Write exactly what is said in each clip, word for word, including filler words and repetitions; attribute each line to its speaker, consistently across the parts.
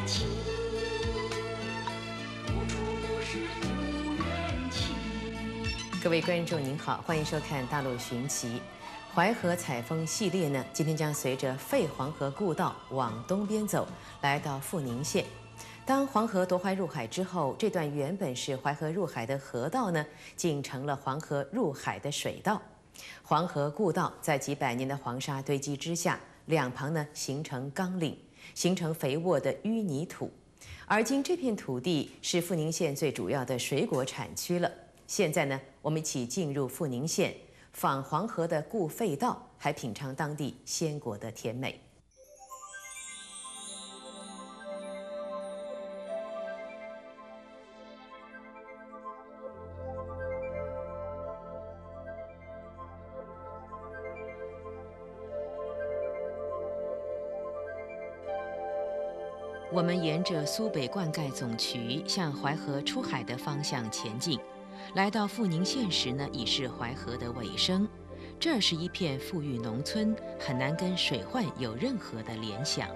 Speaker 1: 情，无处不是故人情。
Speaker 2: 各位观众您好，欢迎收看《大陆寻奇》淮河采风系列呢。今天将随着废黄河故道往东边走，来到阜宁县。当黄河夺淮入海之后，这段原本是淮河入海的河道呢，竟成了黄河入海的水道。黄河故道在几百年的黄沙堆积之下，两旁呢形成冈岭，形成肥沃的淤泥土。而今这片土地是阜宁县最主要的水果产区了。现在呢，我们一起进入阜宁县，访黄河的故废道，还品尝当地鲜果的甜美。我们沿着苏北灌溉总渠向淮河出海的方向前进，来到阜宁县时呢，已是淮河的尾声。这是一片富裕农村，很难跟水患有任何的联想。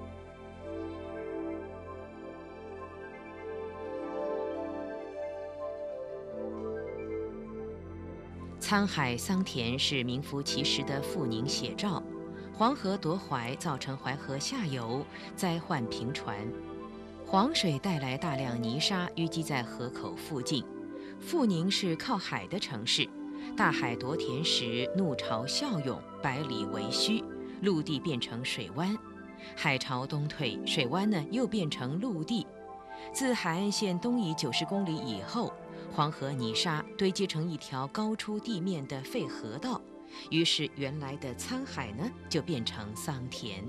Speaker 2: 沧海桑田是名副其实的阜宁写照。黄河夺淮造成淮河下游灾患频传，黄水带来大量泥沙淤积在河口附近。阜宁是靠海的城市，大海夺田时怒潮啸涌，百里为虚，陆地变成水湾。海潮东退，水湾呢又变成陆地。自海岸线东移九十公里以后，黄河泥沙堆积成一条高出地面的废河道。于是，原来的沧海呢，就变成桑田。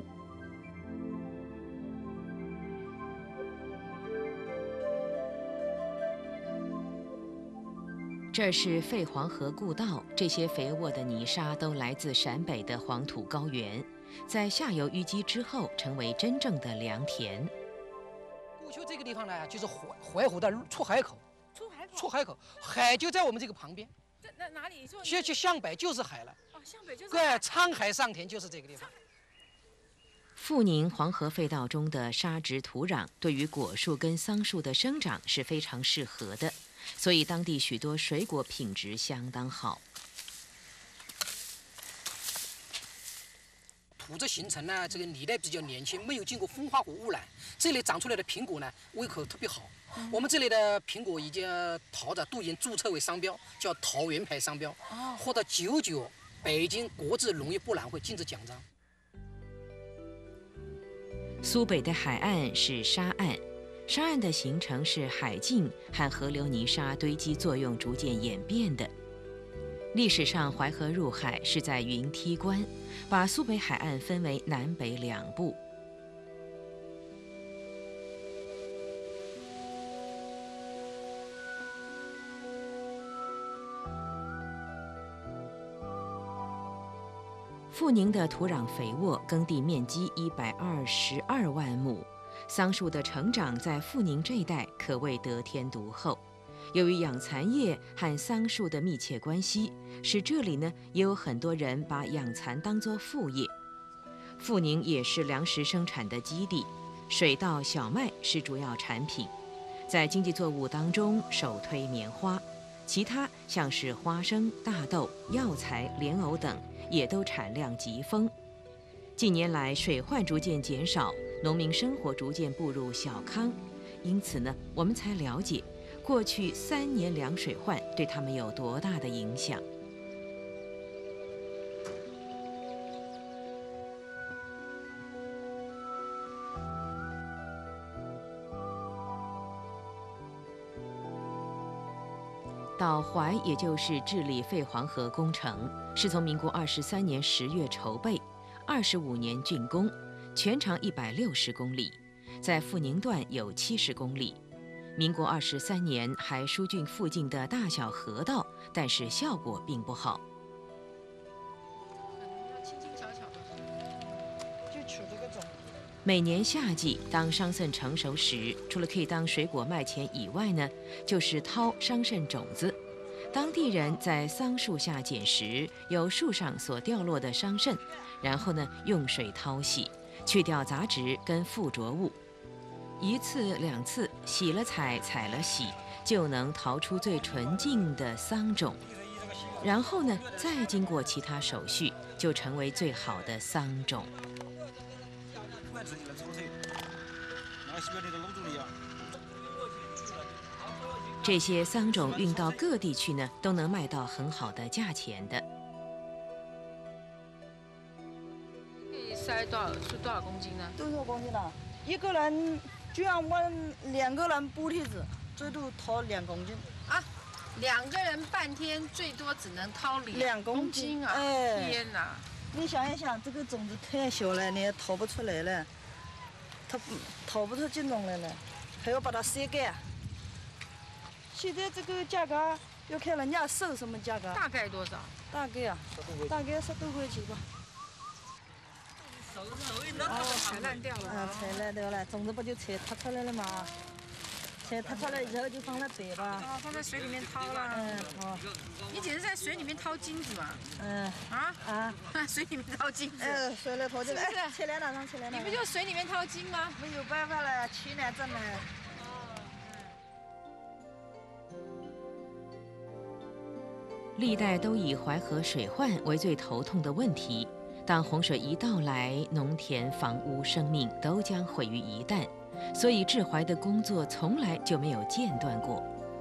Speaker 2: 这是废黄河故道，这些肥沃的泥沙都来自陕北的黄土高原，在下游淤积之后，成为真正的良田。
Speaker 3: 过去这个地方呢，就是淮淮河的出海口，
Speaker 4: 出海口，
Speaker 3: 出海口，海就在我们这个旁边。
Speaker 4: 这那哪里？就
Speaker 3: 其实向北就是海了。
Speaker 4: 哦，向北就是
Speaker 3: 对，沧海桑田就是这个地方。
Speaker 2: 阜宁黄河废道中的沙质土壤对于果树跟桑树的生长是非常适合的，所以当地许多水果品质相当好。
Speaker 3: 土质形成呢，这个泥呢比较年轻，没有经过风化和污染，这里长出来的苹果呢胃口特别好。嗯、我们这里的苹果已经桃子都已经注册为商标，叫桃园牌商标，哦、获得九九北京国际农业博览会金质奖章。
Speaker 2: 苏北的海岸是沙岸，沙岸的形成是海境和河流泥沙堆积作用逐渐演变的。历史上淮河入海是在云梯关，把苏北海岸分为南北两部。阜宁的土壤肥沃，耕地面积一百二十二万亩，桑树的成长在阜宁这一带可谓得天独厚。由于养蚕业和桑树的密切关系，使这里呢也有很多人把养蚕当作副业。阜宁也是粮食生产的基地，水稻、小麦是主要产品。在经济作物当中，首推棉花，其他像是花生、大豆、药材、莲藕等，也都产量极丰。近年来，水患逐渐减少，农民生活逐渐步入小康，因此呢，我们才了解过去三年粮水患对他们有多大的影响。到淮，也就是治理废黄河工程，是从民国二十三年十月筹备，二十五年竣工，全长一百六十公里，在阜宁段有七十公里。民国二十三年还疏浚附近的大小河道，但是效果并不好。
Speaker 4: 要轻轻巧巧的，就取这个种。
Speaker 2: 每年夏季，当桑葚成熟时，除了可以当水果卖钱以外呢，就是掏桑葚种子。当地人在桑树下捡拾由树上所掉落的桑葚，然后呢用水淘洗，去掉杂质跟附着物。 一次两次洗了采，采了洗，就能淘出最纯净的桑种。然后呢，再经过其他手续，就成为最好的桑种。这些桑种运到各地去呢，都能卖到很好的价钱的。
Speaker 4: 可以塞多少是多少公斤呢？
Speaker 5: 多少公斤了？一个人就像我两个人补梯子，最多掏两公斤。
Speaker 4: 啊，两个人半天最多只能掏两
Speaker 5: 两
Speaker 4: 公
Speaker 5: 公斤
Speaker 4: 斤啊！
Speaker 5: 哎
Speaker 4: 天哪！
Speaker 5: 你想一想，这个种子太小了，你也掏不出来了，它掏不出金种来了，还要把它晒干。现在这个价格要看人家收什么价格，
Speaker 4: 大概多少？
Speaker 5: 大概啊，大概十多块钱吧。
Speaker 4: 哦，踩烂掉了。
Speaker 5: 啊，采烂掉了，种子不就采脱出来了吗？采脱出来以后就放在北吧。
Speaker 4: 哦，放在水里面掏了。
Speaker 5: 嗯，好。
Speaker 4: 你简直在水里面掏金子嘛？
Speaker 5: 嗯。
Speaker 4: 啊
Speaker 5: 啊。
Speaker 4: 水里面掏金子。
Speaker 5: 哎，水里掏金子。
Speaker 4: 是不是
Speaker 5: 哎，采来哪上采来哪？
Speaker 4: 你不就水里面掏金吗？
Speaker 5: 没有办法了，钱难挣了。
Speaker 2: 历代都以淮河水患为最头痛的问题。当洪水一到来，农田、房屋、生命都将毁于一旦，所以治淮的工作从来就没有间断过。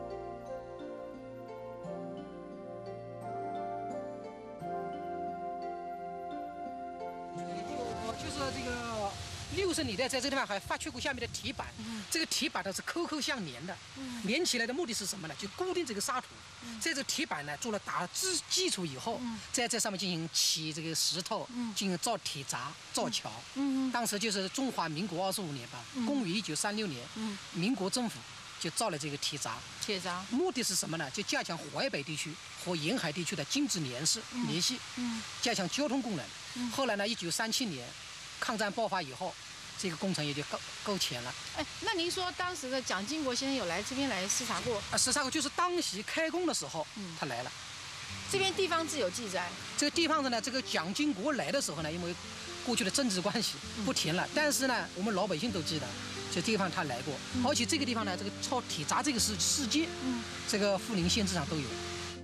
Speaker 3: 就是这个六十年代在这个地方还发掘过下面的铁板，这个铁板它是扣扣相连的，连起来的目的是什么呢？就固定这个沙土。在这个铁板呢做了打基基础以后，再在上面进行起这个石头，进行造铁闸、造桥。当时就是中华民国二十五年吧，公元一九三六年，民国政府就造了这个铁闸。
Speaker 4: 铁闸
Speaker 3: 目的是什么呢？就加强淮北地区和沿海地区的经济联系，联系，加强交通功能。后来呢，一九三七年抗战爆发以后，这个工程也就够够钱了。
Speaker 4: 哎，那您说当时的蒋经国先生有来这边来视察过？
Speaker 3: 啊，视察过就是当时开工的时候，嗯，他来了。
Speaker 4: 这边地方志有记载。
Speaker 3: 这个地方子呢，这个蒋经国来的时候呢，因为过去的政治关系不填了，但是呢，我们老百姓都记得，这地方他来过，而且这个地方呢，这个抄铁闸这个事事迹，嗯，这个富宁县志上都有。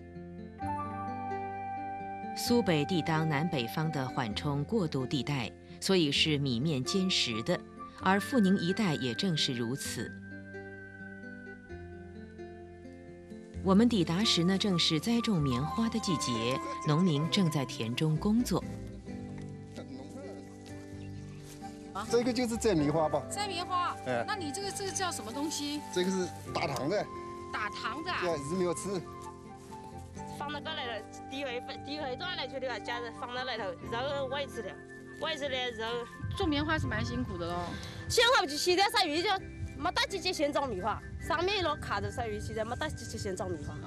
Speaker 2: 苏北地当南北方的缓冲过渡地带，所以是米面坚实的，而富宁一带也正是如此。我们抵达时呢，正是栽种棉花的季节，农民正在田中工作。
Speaker 6: 这个就是摘棉花吧？
Speaker 4: 摘棉花。
Speaker 6: 哎，
Speaker 4: 那你这个这个叫什么东西？
Speaker 6: 这个是打糖的。
Speaker 4: 打糖的啊？
Speaker 6: 叫鱼苗刺。
Speaker 7: 放到搿里头，地会地会端来去的，加热放到里头，然后维持的，维持的，然后
Speaker 4: 种棉花是蛮辛苦的喽。
Speaker 7: 现在不就现在杀鱼就没得季节先种棉花，上面一路卡着杀鱼，现在没得季节先种棉花。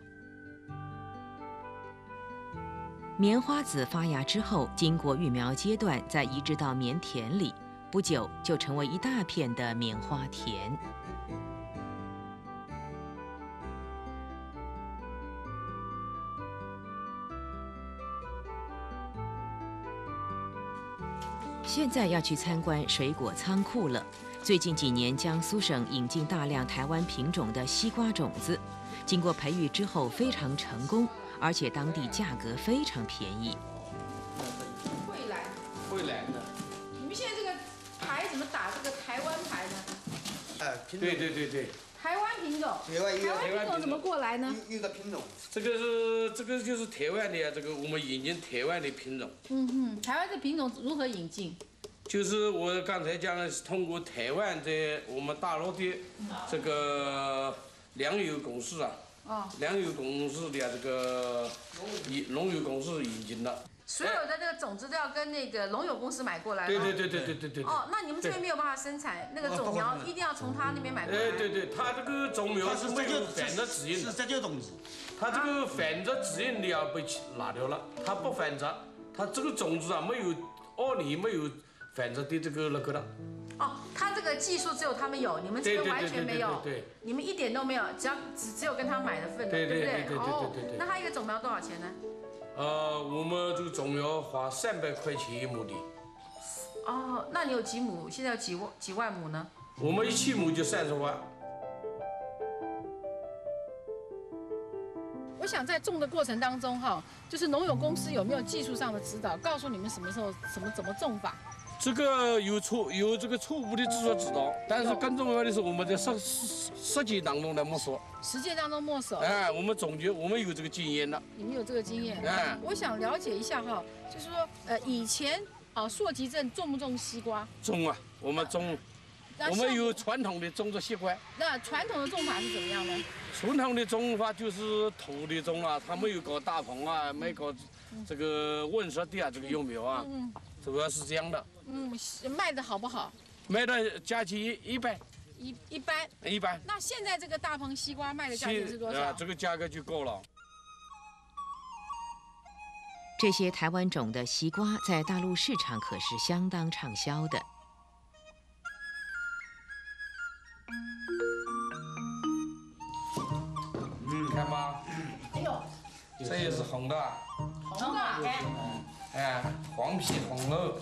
Speaker 2: 棉花籽发芽之后，经过育苗阶段，再移植到棉田里，不久就成为一大片的棉花田。现在要去参观水果仓库了。最近几年，江苏省引进大量台湾品种的西瓜种子，经过培育之后非常成功，而且当地价格非常便宜。
Speaker 4: 惠兰，
Speaker 8: 惠兰的。
Speaker 4: 你们现在这个牌怎么打这个台湾牌呢？
Speaker 8: 哎，对对对对。
Speaker 4: 台湾品种。
Speaker 8: 台湾
Speaker 4: 台湾品种怎么过来呢？
Speaker 8: 有个品种。这个是这个就是台湾的呀，这个我们引进台湾的品种。
Speaker 4: 嗯哼，台湾这品种如何引进？
Speaker 8: 就是我刚才讲的是通过台湾在我们大陆的这个粮油公司啊，哦，粮油公司的这个引农油公司引进的。
Speaker 4: 所有的那个种子都要跟那个农友公司买过来。
Speaker 8: 对对对对对对对。
Speaker 4: 哦，那你们这边没有办法生产那个种苗，一定要从他那边买过来。
Speaker 8: 哎，对对，他这个种苗是没有繁殖指引的，是这种子。他这个繁殖指引的要被拿掉了，他不繁殖，他这个种子啊没有二年没有繁殖的这个那个了。
Speaker 4: 哦，他这个技术只有他们有，你们这边完全没有，
Speaker 8: 对，
Speaker 4: 你们一点都没有，只要只只有跟他买的份，对不对？
Speaker 8: 对对对对对对。
Speaker 4: 那他一个种苗多少钱呢？
Speaker 8: 呃，我们这个种苗花三百块钱一亩地。
Speaker 4: 哦，那你有几亩？现在有几万几万亩呢？
Speaker 8: 我们一起亩就三十万。
Speaker 9: 我想在种的过程当中哈，就是农友公司有没有技术上的指导，告诉你们什么时候什么怎么种法？
Speaker 8: 这个有初有这个初步的制作指导，但是更重要的是我们在实实实践当中来摸索。
Speaker 9: 实践当中摸索。
Speaker 8: 哎，我们总结，我们有这个经验的。
Speaker 9: 你们有这个经验。
Speaker 8: 哎，
Speaker 9: 我想了解一下哈，就是说呃以前啊朔集镇种不种西瓜？
Speaker 8: 种啊，我们种。我们有传统的种植习惯。
Speaker 9: 那传统的种法是怎么样呢？
Speaker 8: 传统的种法就是土地种啊，他没有搞大棚啊，没搞这个温室地啊，这个幼苗啊，
Speaker 9: 嗯，
Speaker 8: 主要是这样的。
Speaker 9: 嗯，卖的好不好？
Speaker 8: 卖的价钱一般。
Speaker 9: 一一般。
Speaker 8: 一般。
Speaker 9: 那现在这个大棚西瓜卖的价钱是多少？
Speaker 8: 啊，这个价格就高了。
Speaker 2: 这些台湾种的西瓜在大陆市场可是相当畅销的。
Speaker 8: 嗯，看吧，
Speaker 7: 哎呦，
Speaker 8: 这也是红的，
Speaker 7: 红的，哎，
Speaker 8: 哎，黄皮红肉，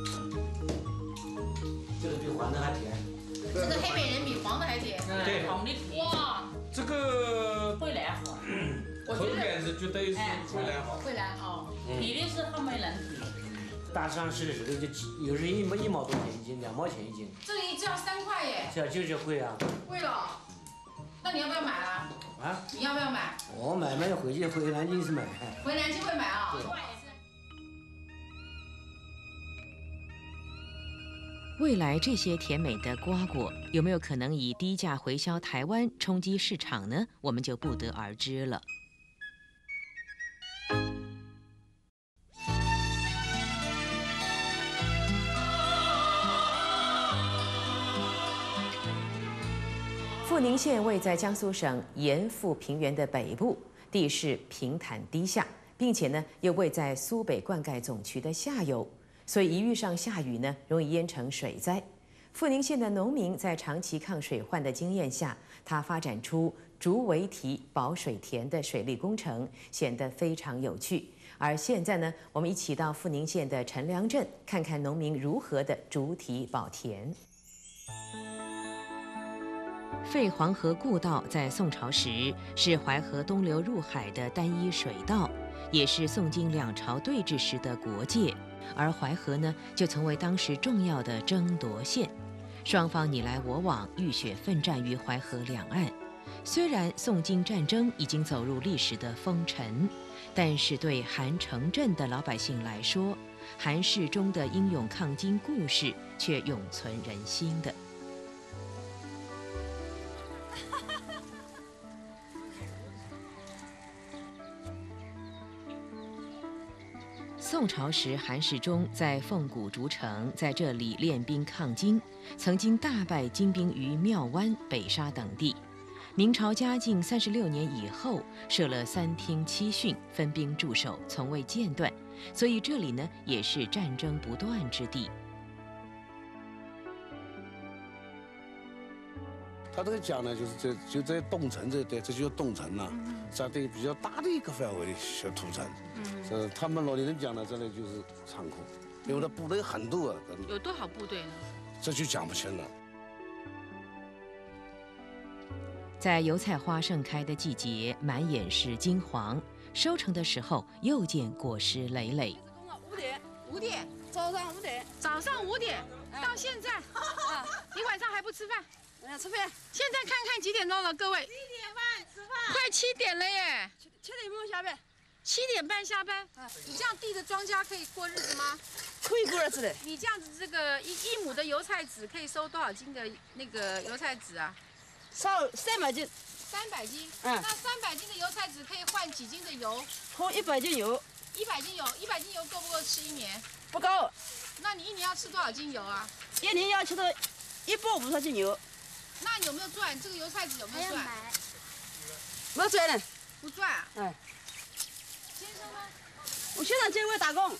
Speaker 10: 这个比黄的还甜。
Speaker 7: 这个黑美人比黄的还甜，
Speaker 8: 对，
Speaker 7: 黄的哇，
Speaker 8: 这个
Speaker 7: 惠来好，
Speaker 8: 口感是绝对是惠来好，
Speaker 7: 惠来好，皮的是黑美人皮。
Speaker 10: 大市场市的时候就有时一毛一毛多钱一斤，两毛钱一斤。
Speaker 9: 这个一只要三块耶。
Speaker 10: 这就是贵啊。
Speaker 9: 贵了，那你要不要买啊？
Speaker 10: 啊？
Speaker 9: 你要不要买？
Speaker 10: 我买卖回去回南京是买。
Speaker 9: 回南京会买啊？
Speaker 2: 未来这些甜美的瓜果有没有可能以低价回销台湾，冲击市场呢？我们就不得而知了。富宁县位在江苏省盐阜平原的北部，地势平坦低下，并且呢又位在苏北灌溉总渠的下游，所以一遇上下雨呢，容易淹成水灾。富宁县的农民在长期抗水患的经验下，他发展出竹围堤保水田的水利工程，显得非常有趣。而现在呢，我们一起到富宁县的陈良镇，看看农民如何的竹堤保田。废黄河故道在宋朝时是淮河东流入海的单一水道，也是宋金两朝对峙时的国界。而淮河呢，就成为当时重要的争夺线，双方你来我往，浴血奋战于淮河两岸。虽然宋金战争已经走入历史的风尘，但是对韩城镇的老百姓来说，韩世忠的英勇抗金故事却永存人心的。宋朝时，韩世忠在凤谷筑城，在这里练兵抗金，曾经大败金兵于庙湾、北沙等地。明朝嘉靖三十六年以后，设了三厅七训，分兵驻守，从未间断，所以这里呢也是战争不断之地。
Speaker 11: 他这个讲呢，就是在就在东城这一带，这就叫东城了，相对比较大的一个范围的小土城。呃，他们老年人讲呢，这里就是仓库，因为他部队很多啊。
Speaker 9: 有多少部队呢？
Speaker 11: 这就讲不清了。
Speaker 2: 在油菜花盛开的季节，满眼是金黄，收成的时候又见果实累累。
Speaker 9: 五点，五点，早上五点，早上五点到现在，啊，你晚上还不吃饭？要吃饭。现在看看几点钟了，各位？七点半吃饭。快七点了耶！七七点半下班。七点半下班。啊，你这样地的庄稼可以过日子吗？
Speaker 5: 可以过日子的。
Speaker 9: 你这样子，这个一一亩的油菜籽可以收多少斤的那个油菜籽啊？
Speaker 5: 收三百斤。
Speaker 9: 三百斤。
Speaker 5: 嗯。
Speaker 9: 那三百斤的油菜籽可以换几斤的油？
Speaker 5: 换一百斤油。
Speaker 9: 一百斤油，一百斤油够不够吃一年？
Speaker 5: 不够。
Speaker 9: 那你一年要吃多少斤油啊？
Speaker 5: 一年要吃到一百五十斤油。
Speaker 9: 那有没有赚？这个油菜籽有没有赚？
Speaker 5: 没赚呢。
Speaker 9: 不赚啊？
Speaker 5: 哎。
Speaker 9: 先生呢？
Speaker 5: 我先生在外打工。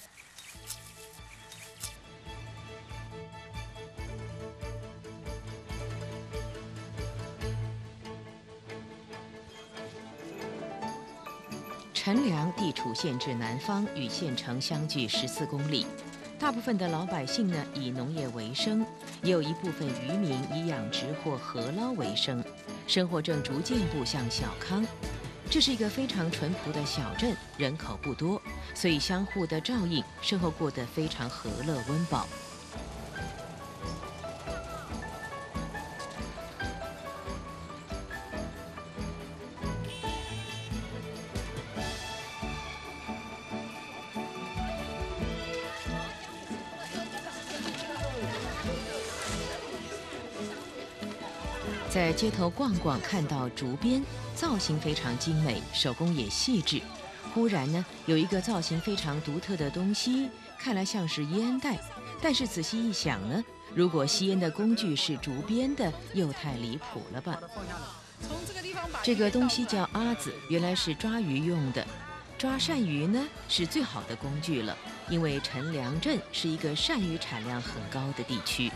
Speaker 2: 陈良地处县治南方，与县城相距十四公里。大部分的老百姓呢以农业为生， 也有一部分渔民以养殖或河捞为生，生活正逐渐步向小康。这是一个非常淳朴的小镇，人口不多，所以相互的照应，生活过得非常和乐温饱。在街头逛逛，看到竹编，造型非常精美，手工也细致。忽然呢，有一个造型非常独特的东西，看来像是烟袋，但是仔细一想呢，如果吸烟的工具是竹编的，又太离谱了吧？这个东西叫阿子，原来是抓鱼用的。抓鳝鱼呢，是最好的工具了，因为陈良镇是一个鳝鱼产量很高的地区。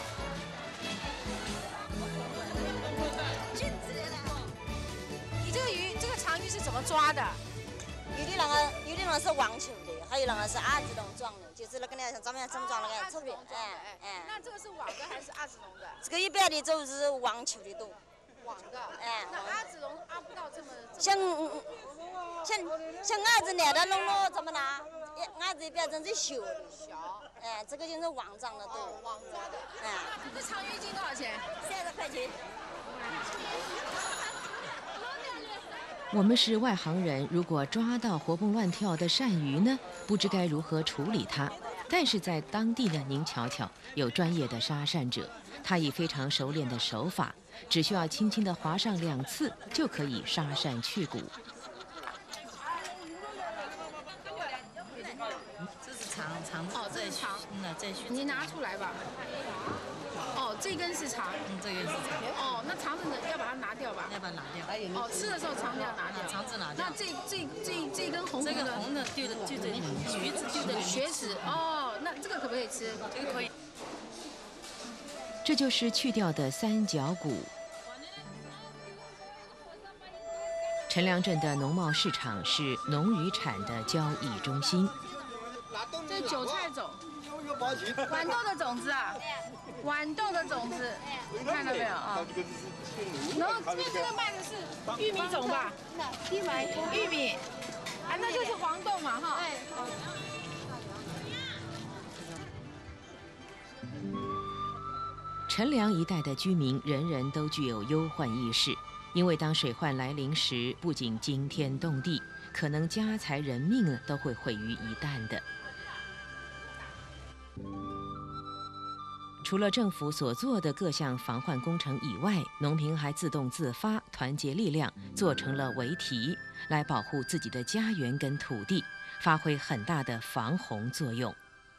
Speaker 12: 怎么抓的？有的那个，有的那个是网球的，还有那个是阿子龙装的，就是那个呢，像咱们这么装那个特别，哎哎。那这个是网的还是阿子龙的？这个一般的就是网球的多。网的。哎。那阿子龙阿不到这么。像像像阿子来的龙咯，怎么拿？阿子一般真是小的。小。哎，这个就是网装的多。网抓的。哎。这长鱼一斤多少钱？三十块钱。
Speaker 2: 我们是外行人，如果抓到活蹦乱跳的鳝鱼呢，不知该如何处理它。但是在当地呢，您瞧瞧，有专业的杀鳝者，他以非常熟练的手法，只需要轻轻地划上两次，就可以杀鳝去骨。
Speaker 13: 这是长长的，
Speaker 12: 哦，这是长，
Speaker 13: 嗯呐，再续。
Speaker 12: 你拿出来吧。哦，这根是长，
Speaker 13: 嗯，这根是长。
Speaker 12: 哦，那长的要把它拿掉吧？
Speaker 13: 要把它拿掉。
Speaker 12: 哦，吃的时候长的要拿掉。
Speaker 13: 长子拿掉。
Speaker 12: 那这这这这根红的，
Speaker 13: 这个红的就就这血子，
Speaker 12: 就这血子。哦，那这个可不可以吃？
Speaker 13: 这个可以。
Speaker 2: 这就是去掉的三角骨。陈良镇的农贸市场是农渔产的交易中心。
Speaker 12: 这韭菜种。豌豆的种子啊，豌豆的种子，你看到没有啊？然后这边这个卖的是玉米种吧？玉米，玉米，啊，那就是黄豆嘛，哈。
Speaker 2: 陈良一带的居民人人都具有忧患意识，因为当水患来临时，不仅惊天动地，可能家财人命呢都会毁于一旦的。除了政府所做的各项防患工程以外，农民还自动自发、团结力量，做成了围堤，来保护自己的家园跟土地，发挥很大的防洪作用。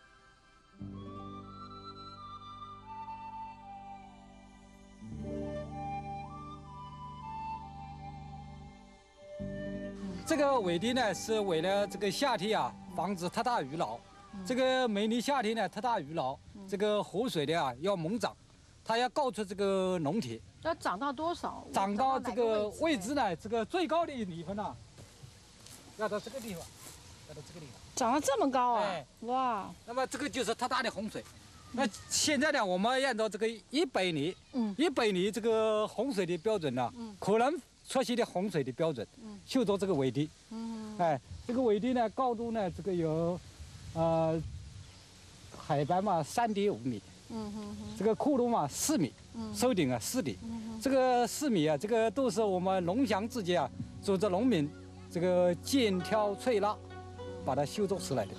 Speaker 14: 这个围堤呢，是为了这个夏天啊，防止特大雨涝。这个每年夏天呢，特大雨涝，这个河水的啊要猛涨，它要高出这个农田。
Speaker 12: 要涨到多少？
Speaker 14: 涨到这个位置呢，这个最高的地方呢，要到这个地方，要到这个地方。
Speaker 12: 涨到这么高啊！
Speaker 14: 哎，
Speaker 12: 哇！
Speaker 14: 那么这个就是特大的洪水。那现在呢，我们按照这个一百年，嗯，一百年这个洪水的标准呢，嗯，可能出现的洪水的标准，嗯，修做这个围堤。嗯，哎，这个围堤呢，高度呢，这个有。呃，海拔嘛三点五米，嗯哼哼，这个窟窿嘛四米，嗯，收顶啊四米，嗯，这个四米啊，这个都是我们农乡之间啊，组织农民这个肩挑脆拉，把它修筑出来的。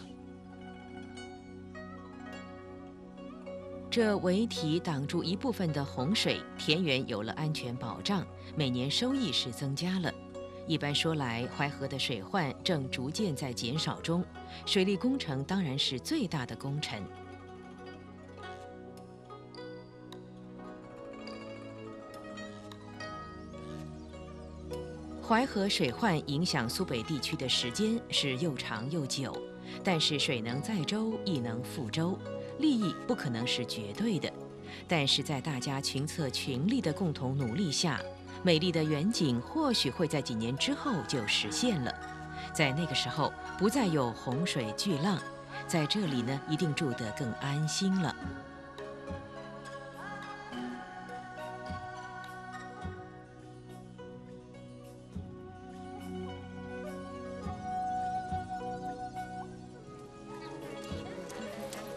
Speaker 2: 这围堤挡住一部分的洪水，田园有了安全保障，每年收益是增加了。一般说来，淮河的水患正逐渐在减少中，水利工程当然是最大的工程。淮河水患影响苏北地区的时间是又长又久，但是水能载舟，亦能覆舟，利益不可能是绝对的。但是在大家群策群力的共同努力下，美丽的远景或许会在几年之后就实现了。在那个时候，不再有洪水巨浪，在这里呢，一定住得更安心了。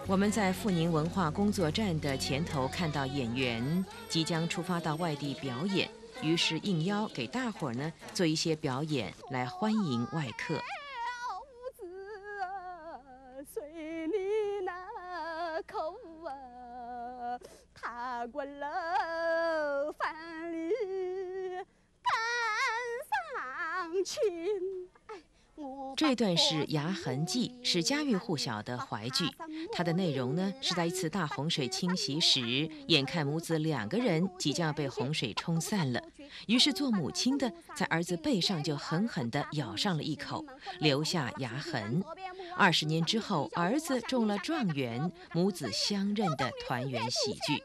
Speaker 2: 我们在阜宁文化工作站的前头看到演员即将出发到外地表演，于是应邀给大伙儿呢做一些表演来欢迎外客。
Speaker 15: 随你那口啊，踏过了万里赶上情。
Speaker 2: 这段是《牙痕记》，是家喻户晓的淮剧。它的内容呢，是在一次大洪水侵袭时，眼看母子两个人即将被洪水冲散了，于是做母亲的在儿子背上就狠狠地咬上了一口，留下牙痕。二十年之后，儿子中了状元，母子相认的团圆喜剧。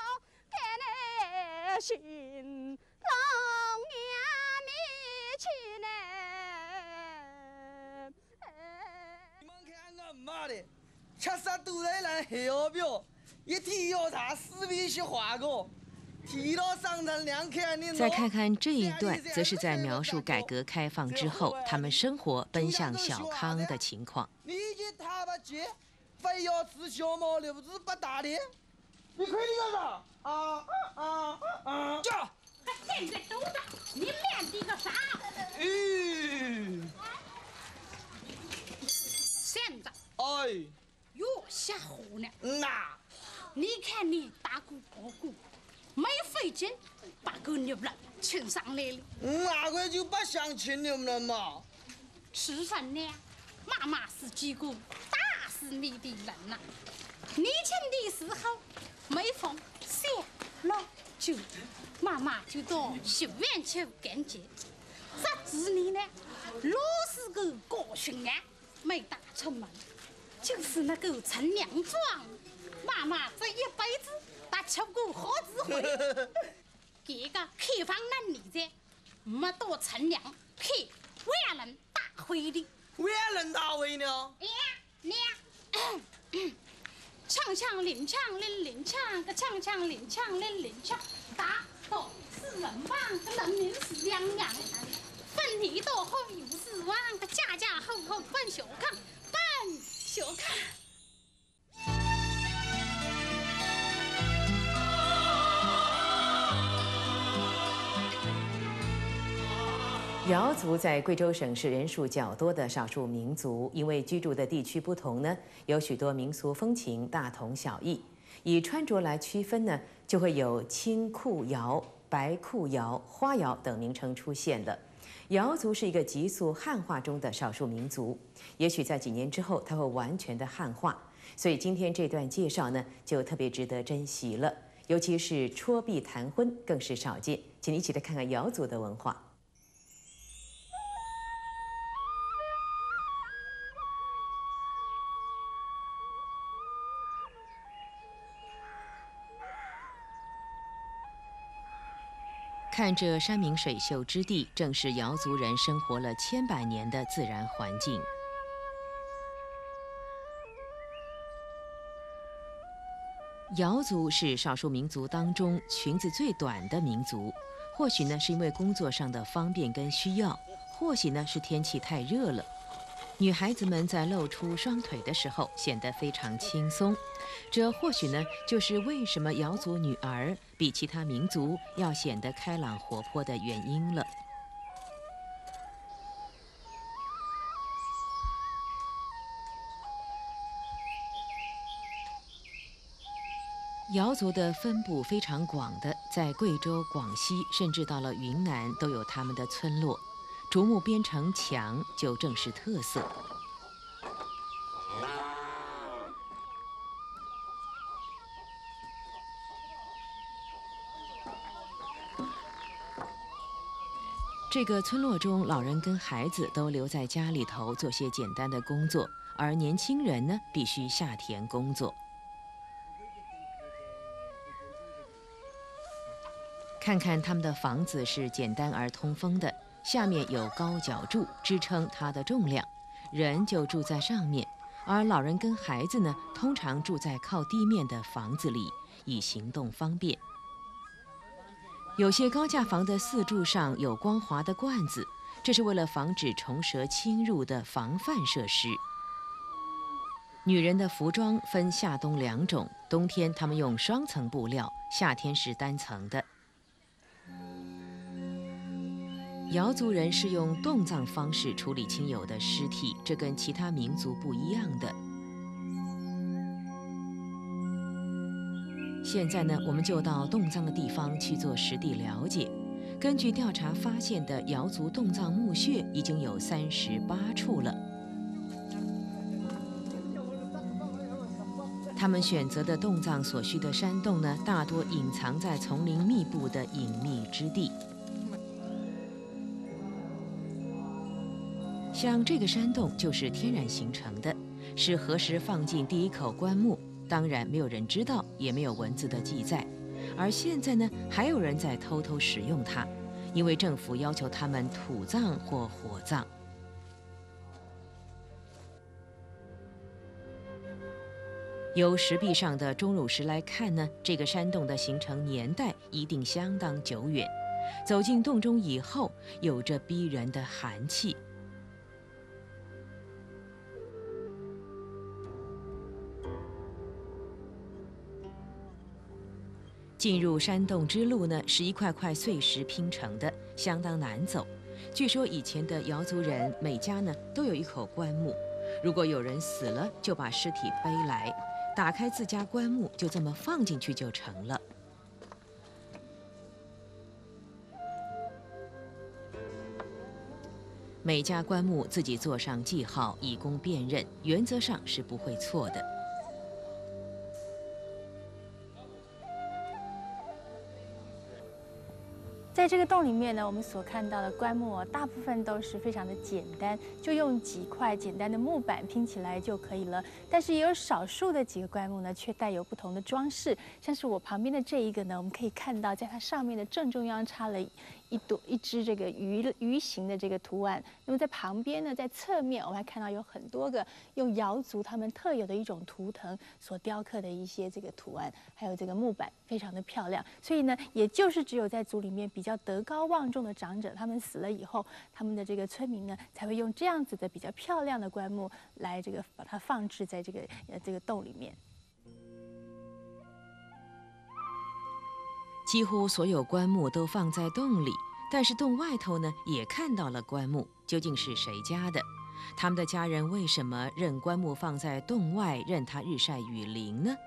Speaker 16: 妈的，吃啥都来来黑药表，一天要查四遍去画过，提到上层两看你。
Speaker 2: 再看看这一段，则是在描述改革开放之后，他们生活奔向小康的情况。
Speaker 16: 你去他不接，非要吃小毛六子不打的，你亏你干啥？啊啊啊！叫！
Speaker 9: 他现在都大，你练的个啥？
Speaker 16: 嗯。
Speaker 9: 现在。
Speaker 16: 哎，
Speaker 9: 哟，瞎胡呢！
Speaker 16: 那，
Speaker 9: 你看你大姑二姑，没费劲把个牛了请上来了。
Speaker 16: 哪个就不想请你们了嘛？
Speaker 9: 吃饭呢，妈妈是几个打死你的人呐、啊！你请的时候没风下了就，妈妈就到学院去干接。这几年呢，老是个高兴啊，没打出门。就是那个陈良庄，妈妈这一辈子打吃过好几回。这个开放那年代，没到陈良开万人大会的。
Speaker 16: 万人大会呢？
Speaker 9: 呀娘，锵锵铃锵铃铃锵，个锵锵铃锵铃铃锵，大到是人王，个人民是两样。分题到后有是王，个家家户户奔小康，奔小康。
Speaker 2: 瑶族在贵州省是人数较多的少数民族，因为居住的地区不同呢，有许多民俗风情大同小异。以穿着来区分呢，就会有青裤瑶、白裤瑶、花瑶等名称出现了。瑶族是一个急速汉化中的少数民族，也许在几年之后，它会完全的汉化。所以今天这段介绍呢，就特别值得珍惜了。尤其是戳臂谈婚，更是少见。请你一起来看看瑶族的文化。看这山明水秀之地，正是瑶族人生活了千百年的自然环境。瑶族是少数民族当中裙子最短的民族，或许呢是因为工作上的方便跟需要，或许呢是天气太热了。女孩子们在露出双腿的时候显得非常轻松，这或许呢就是为什么瑶族女儿比其他民族要显得开朗活泼的原因了。瑶族的分布非常广的，在贵州、广西，甚至到了云南，都有他们的村落。竹木编成墙就正是特色。这个村落中，老人跟孩子都留在家里头做些简单的工作，而年轻人呢，必须下田工作。看看他们的房子是简单而通风的，下面有高脚柱支撑它的重量，人就住在上面，而老人跟孩子呢，通常住在靠地面的房子里，以行动方便。有些高架房的四柱上有光滑的罐子，这是为了防止虫蛇侵入的防范设施。 女人的服装分夏冬两种，冬天她们用双层布料，夏天是单层的。瑶族人是用冻葬方式处理亲友的尸体，这跟其他民族不一样的。现在呢，我们就到冻葬的地方去做实地了解。根据调查发现的瑶族冻葬墓穴已经有三十八处了。他们选择的冻葬所需的山洞呢，大多隐藏在丛林密布的隐秘之地。像这个山洞就是天然形成的，是何时放进第一口棺木，当然没有人知道，也没有文字的记载。而现在呢，还有人在偷偷使用它，因为政府要求他们土葬或火葬。由石壁上的钟乳石来看呢，这个山洞的形成年代一定相当久远。走进洞中以后，有着逼人的寒气。进入山洞之路呢，是一块块碎石拼成的，相当难走。据说以前的瑶族人每家呢都有一口棺木，如果有人死了，就把尸体背来，打开自家棺木，就这么放进去就成了。每家棺木自己做上记号，以供辨认，原则上是不会错的。
Speaker 17: 在这个洞里面呢，我们所看到的棺木哦，大部分都是非常的简单，就用几块简单的木板拼起来就可以了。但是也有少数的几个棺木呢，却带有不同的装饰，像是我旁边的这一个呢，我们可以看到，在它上面的正中央插了一朵一只这个鱼鱼形的这个图案。那么在旁边呢，在侧面我们还看到有很多个用瑶族他们特有的一种图腾所雕刻的一些这个图案，还有这个木板，非常的漂亮。所以呢，也就是只有在族里面比较德高望重的长者，他们死了以后，他们的这个村民呢，才会用这样子的比较漂亮的棺木来这个把它放置在这个呃这个洞里面。
Speaker 2: 几乎所有棺木都放在洞里，但是洞外头呢也看到了棺木，究竟是谁家的？他们的家人为什么任棺木放在洞外，任它日晒雨淋呢？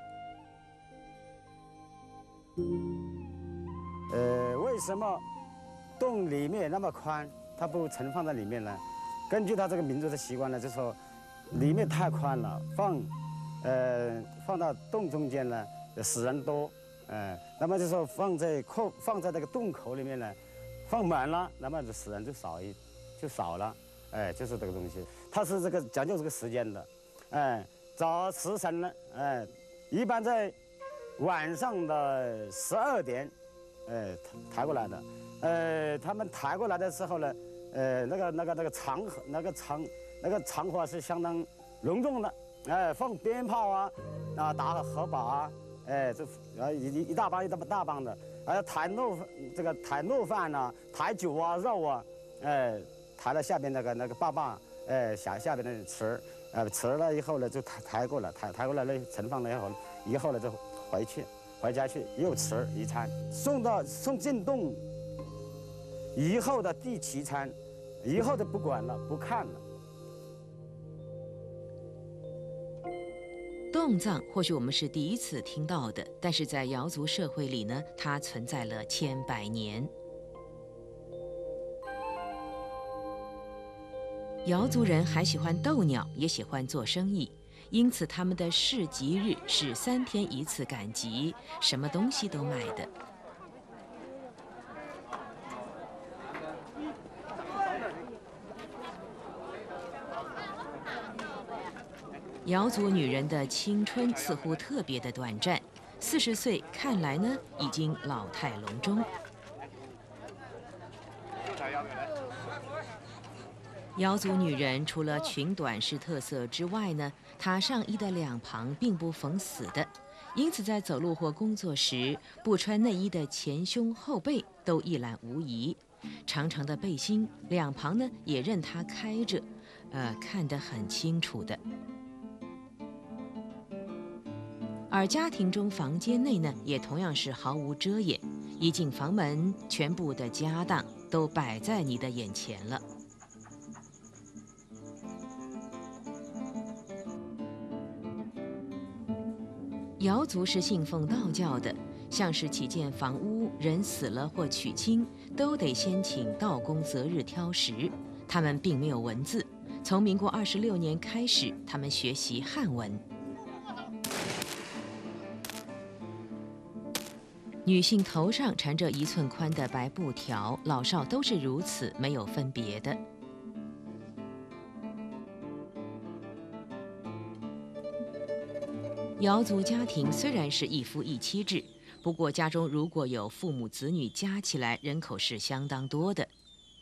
Speaker 18: 呃，为什么洞里面那么宽，它不盛放在里面呢？根据它这个民族的习惯呢，就说里面太宽了，放，呃，放到洞中间呢，死人多。呃，那么就说放在口放在这个洞口里面呢，放满了，那么死人就少一就少了，哎，就是这个东西，它是这个讲究这个时间的，哎，早时辰呢，哎，一般在晚上的十二点，哎，抬过来的，呃，他们抬过来的时候呢，呃，那个那个那个场那个场那个场合是相当隆重的，哎，放鞭炮啊，啊，打荷把啊。哎，这啊一一大帮一大大帮的，还有抬肉这个抬肉饭呐，抬酒啊肉啊，哎，抬到下边那个那个坝坝，哎下下边的池，呃池了以后呢就抬抬过来，抬抬过来了盛放了以后，以后呢就回去回家去又吃一餐，送到送进洞以后的第七餐，以后就不管了不看了。
Speaker 2: 洞葬或许我们是第一次听到的，但是在瑶族社会里呢，它存在了千百年。瑶族人还喜欢斗鸟，也喜欢做生意，因此他们的市集日是三天一次赶集，什么东西都卖的。瑶族女人的青春似乎特别的短暂，四十岁看来呢已经老态龙钟。瑶族女人除了裙短是特色之外呢，她上衣的两旁并不缝死的，因此在走路或工作时，不穿内衣的前胸后背都一览无遗。长长的背心两旁呢也任它开着，呃，看得很清楚的。 而家庭中房间内呢，也同样是毫无遮掩，一进房门，全部的家当都摆在你的眼前了。瑶族是信奉道教的，像是起建房屋，人死了或娶亲，都得先请道公择日挑食。他们并没有文字，从民国二十六年开始，他们学习汉文。女性头上缠着一寸宽的白布条，老少都是如此，没有分别的。瑶族家庭虽然是一夫一妻制，不过家中如果有父母子女，加起来人口是相当多的。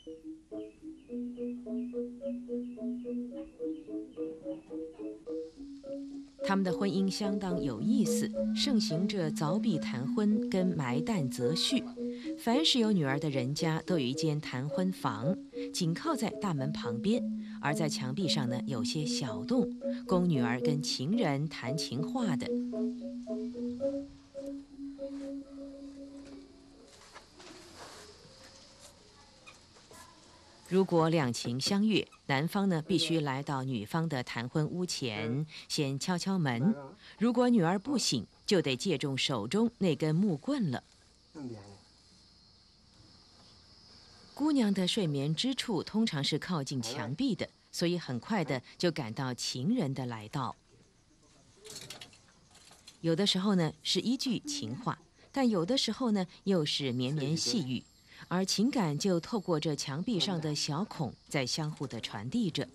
Speaker 2: 他们的婚姻相当有意思，盛行着凿壁谈婚跟埋旦择婿。凡是有女儿的人家都有一间谈婚房，紧靠在大门旁边，而在墙壁上呢有些小洞，供女儿跟情人谈情话的。如果两情相悦，男方呢必须来到女方的谈婚屋前，先敲敲门。如果女儿不醒，就得借重手中那根木棍了。姑娘的睡眠之处通常是靠近墙壁的，所以很快的就感到情人的来到。有的时候呢是一句情话，但有的时候呢又是绵绵细语。而情感就透过这墙壁上的小孔，在相互的传递着。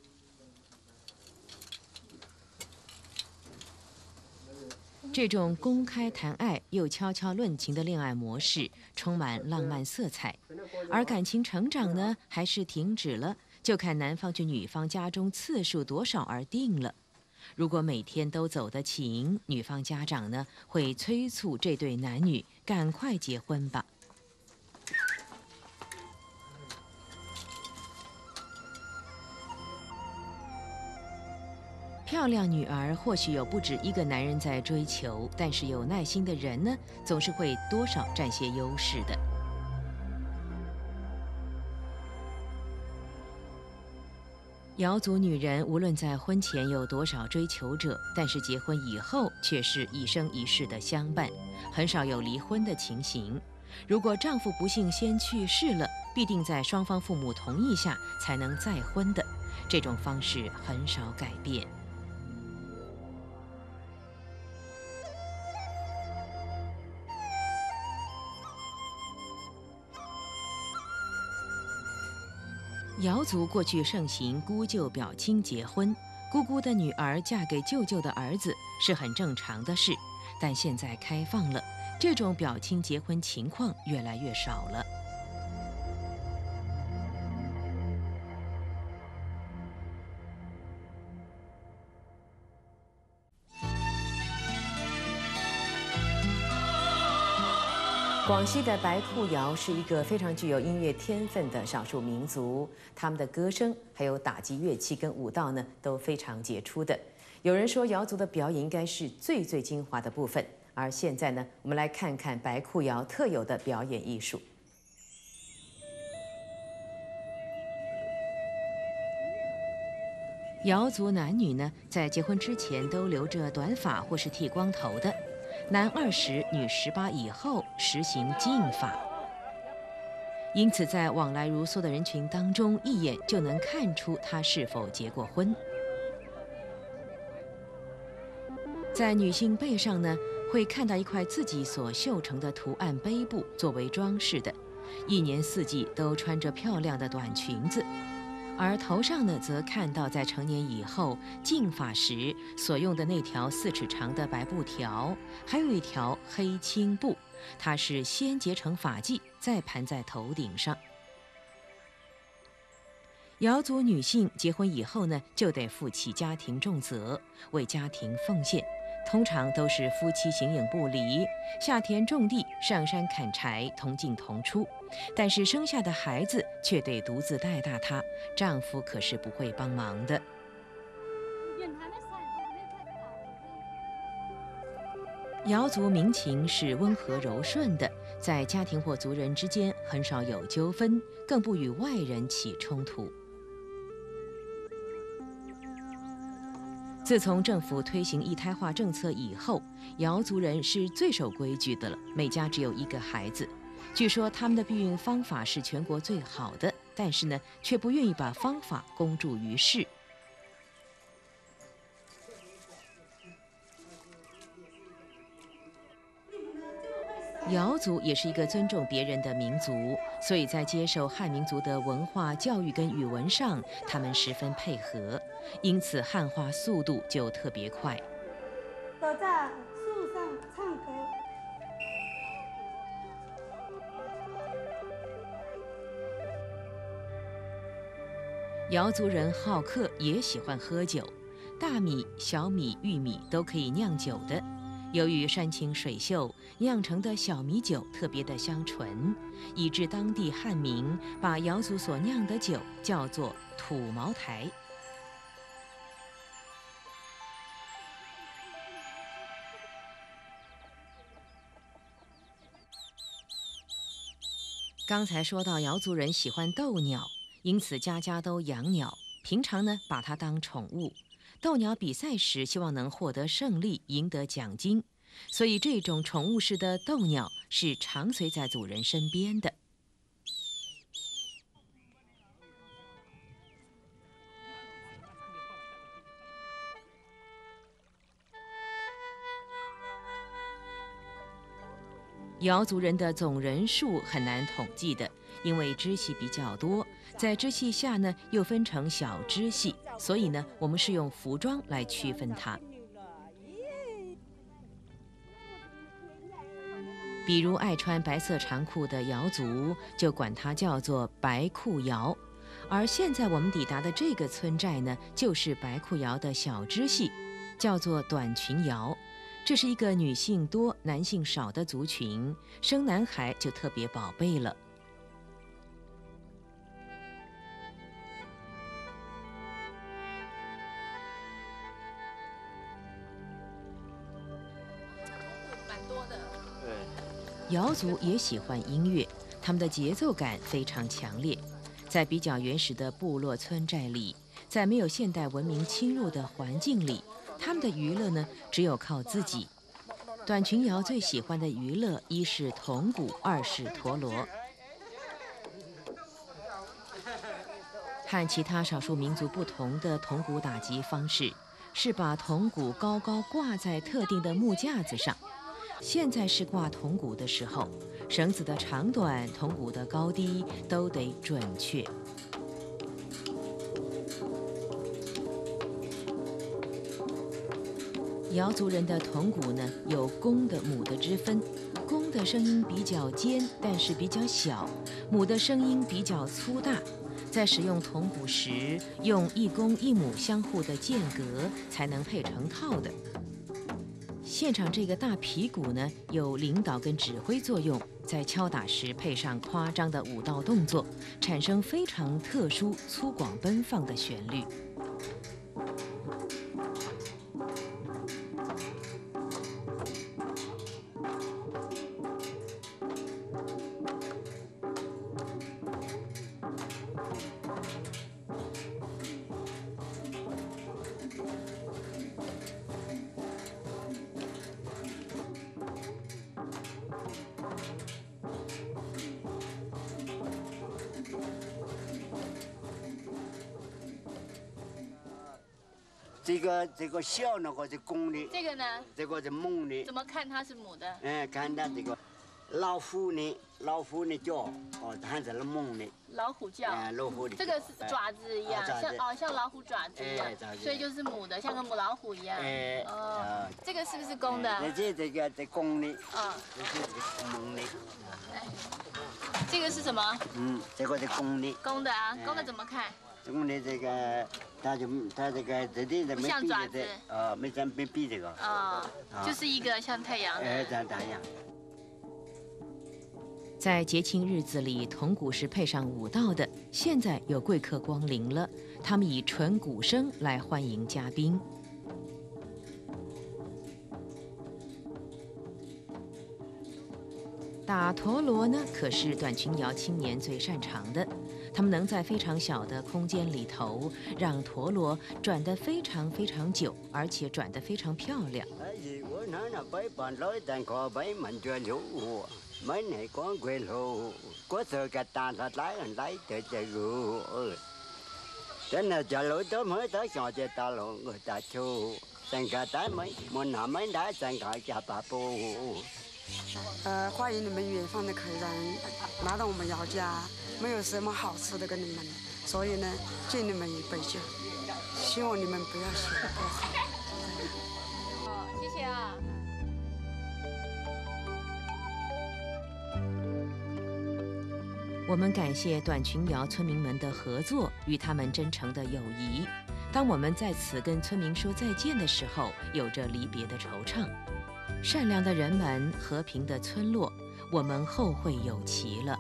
Speaker 2: 这种公开谈爱又悄悄论情的恋爱模式，充满浪漫色彩。而感情成长呢，还是停止了，就看男方去女方家中次数多少而定了。如果每天都走得勤，女方家长呢会催促这对男女赶快结婚吧。漂亮女儿或许有不止一个男人在追求，但是有耐心的人呢，总是会多少占些优势的。瑶族女人无论在婚前有多少追求者，但是结婚以后却是一生一世的相伴，很少有离婚的情形。如果丈夫不幸先去世了，必定在双方父母同意下才能再婚的，这种方式很少改变。瑶族过去盛行姑舅表亲结婚，姑姑的女儿嫁给舅舅的儿子是很正常的事，但现在开放了，这种表亲结婚情况越来越少了。广西的白裤瑶是一个非常具有音乐天分的少数民族，他们的歌声还有打击乐器跟舞蹈呢都非常杰出的。有人说瑶族的表演应该是最最精华的部分，而现在呢，我们来看看白裤瑶特有的表演艺术。瑶族男女呢，在结婚之前都留着短发或是剃光头的。男二十，女十八以后实行禁法，因此在往来如梭的人群当中，一眼就能看出他是否结过婚。在女性背上呢，会看到一块自己所绣成的图案背布作为装饰的，一年四季都穿着漂亮的短裙子。而头上呢，则看到在成年以后净发时所用的那条四尺长的白布条，还有一条黑青布，它是先结成发髻，再盘在头顶上。瑶族女性结婚以后呢，就得负起家庭重责，为家庭奉献。通常都是夫妻形影不离，下田种地，上山砍柴，同进同出。但是生下的孩子却得独自带大他，丈夫可是不会帮忙的。 瑶族民情是温和柔顺的，在家庭或族人之间很少有纠纷，更不与外人起冲突。自从政府推行一胎化政策以后，瑶族人是最守规矩的了，每家只有一个孩子。据说他们的避孕方法是全国最好的，但是呢，却不愿意把方法公诸于世。瑶族也是一个尊重别人的民族，所以在接受汉民族的文化教育跟语文上，他们十分配合，因此汉化速度就特别快。
Speaker 15: 躲在树上唱歌。
Speaker 2: 瑶族人好客，也喜欢喝酒，大米、小米、玉米都可以酿酒的。由于山清水秀，酿成的小米酒特别的香醇，以致当地汉民把瑶族所酿的酒叫做土茅台。刚才说到瑶族人喜欢斗鸟，因此家家都养鸟，平常呢把它当宠物。斗鸟比赛时，希望能获得胜利，赢得奖金，所以这种宠物式的斗鸟是常随在主人身边的。瑶族人的总人数很难统计的，因为支系比较多，在支系下呢又分成小支系，所以呢我们是用服装来区分它。比如爱穿白色长裤的瑶族，就管它叫做白裤瑶。而现在我们抵达的这个村寨呢，就是白裤瑶的小支系，叫做短裙瑶。这是一个女性多、男性少的族群，生男孩就特别宝贝了。
Speaker 9: 蛮多的。
Speaker 2: 对。瑶族也喜欢音乐，他们的节奏感非常强烈。在比较原始的部落村寨里，在没有现代文明侵入的环境里，他们的娱乐呢，只有靠自己。短裙瑶最喜欢的娱乐，一是铜鼓，二是陀螺。和其他少数民族不同的铜鼓打击方式，是把铜鼓高高挂在特定的木架子上。现在是挂铜鼓的时候，绳子的长短、铜鼓的高低都得准确。瑶族人的铜鼓呢，有公的、母的之分。公的声音比较尖，但是比较小；母的声音比较粗大。在使用铜鼓时，用一公一母相互的间隔，才能配成套的。现场这个大皮鼓呢，有领导跟指挥作用，在敲打时配上夸张的舞蹈动作，产生非常特殊、粗犷奔放的旋律。
Speaker 19: 这个这个小那个是公的，
Speaker 9: 这个呢？
Speaker 19: 这个是母的。
Speaker 9: 怎么看它是母的？
Speaker 19: 哎，看它这个老虎呢，老虎的叫哦，它是那母的。
Speaker 9: 老虎叫。
Speaker 19: 哎，老虎的。
Speaker 9: 这个是爪子一样，像哦像老虎爪子一样，所以就是母的，像个母老虎一样。
Speaker 19: 哎。
Speaker 9: 哦。这个是不是公的？
Speaker 19: 这这个是公的。
Speaker 9: 啊。
Speaker 19: 这是这个母的。
Speaker 9: 这个是什么？
Speaker 19: 嗯，这个是公的。
Speaker 9: 公的啊，公的怎么看？
Speaker 19: 公的这个，它就它这个这里的没比这个，哦，没咱没比这个。
Speaker 9: 哦，就是一个像太阳的。
Speaker 19: 哎，像太阳。
Speaker 2: 在节庆日子里，铜鼓是配上舞蹈的。现在有贵客光临了，他们以纯鼓声来欢迎嘉宾。 打陀螺呢，可是短裙瑶青年最擅长的。他们能在非常小的空间里头，让陀螺转得非常非常久，而且转得非常漂亮。
Speaker 19: 真的假如都没得想着大路我大出，整个大门门那门大整个家把布。
Speaker 20: 呃，欢迎你们远方的客人来到我们姚家，没有什么好吃的给你们，所以呢，敬你们一杯酒，希望你们不要嫌不好。
Speaker 9: 好，谢谢啊。
Speaker 2: 我们感谢短裙瑶村民们的合作与他们真诚的友谊。当我们在此跟村民说再见的时候，有着离别的惆怅。善良的人们，和平的村落，我们后会有期了。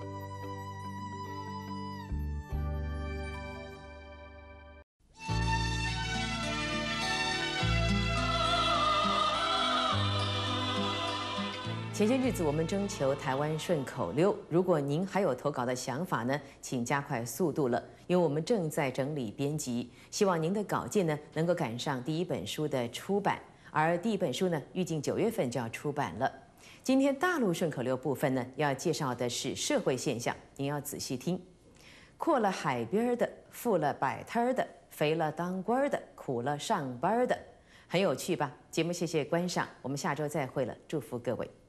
Speaker 2: 前些日子我们征求台湾顺口溜，如果您还有投稿的想法呢，请加快速度了，因为我们正在整理编辑，希望您的稿件呢能够赶上第一本书的出版。而第一本书呢，预计九月份就要出版了。今天大陆顺口溜部分呢，要介绍的是社会现象，您要仔细听。阔了海边的，富了摆摊的，肥了当官的，苦了上班的，很有趣吧？节目谢谢观赏，我们下周再会了，祝福各位。